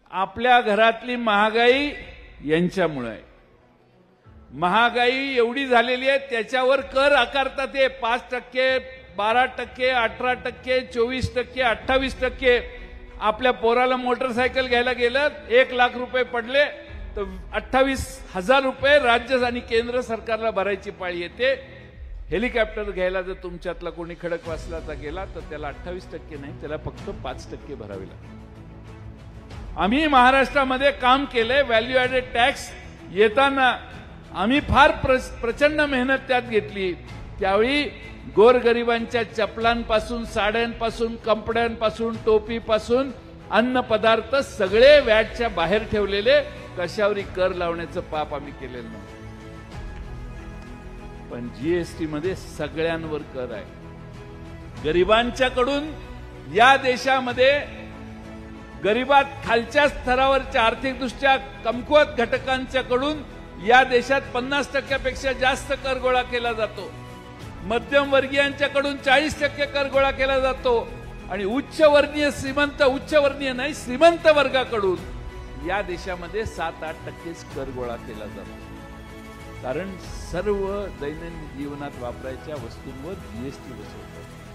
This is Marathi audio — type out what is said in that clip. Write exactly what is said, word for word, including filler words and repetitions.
आपल्या घरातली महागाई यांच्यामुळे आहे। महागाई एवढी झालेली आहे त्याच्यावर कर आकारतात ते पाच टक्के बारा टक्के अठरा टक्के चोवीस टक्के अठ्ठावीस टक्के। आपल्या पोराला मोटरसायकल घ्यायला गेलं एक लाख रुपये पडले तर अठ्ठावीस हजार रुपये राज्य आणि केंद्र सरकारला भरायची पाळी येते। हेलिकॉप्टर घ्यायला जर तुमच्यातला कोणी खडकवासलाचा गेला तर त्याला अठ्ठावीस टक्के नाही त्याला फक्त पाच टक्के भरावे लागते। आम्ही महाराष्ट्रामध्ये काम केले व्हॅल्यू ॲडेड टॅक्स येताना आम्ही फार प्रचंड मेहनत त्यात घेतली। त्यावेळी गोरगरिबांच्या चपलांपासून साड्यांपासून कपड्यांपासून टोपीपासून अन्न पदार्थ सगळे व्हॅटच्या बाहेर ठेवलेले कशावरी कर लावण्याचं पाप आम्ही केलेलं नाही। पण जीएसटी मध्ये सगळ्यांवर कर आहे। गरिबांच्याकडून या देशामध्ये गरिबात खालच्या स्तरावरच्या आर्थिकदृष्ट्या कमकुवत घटकांच्याकडून या देशात पन्नास टक्क्यापेक्षा जास्त कर गोळा केला जातो। मध्यमवर्गीयांच्याकडून चाळीस टक्के कर गोळा केला जातो आणि उच्चवर्णीय श्रीमंत उच्चवर्णीय नाही श्रीमंत वर्गाकडून या देशामध्ये सात आठ टक्केच कर गोळा केला जातो। कारण सर्व दैनंदिन जीवनात वापरायच्या वस्तूंवर जीएसटी बसवतात।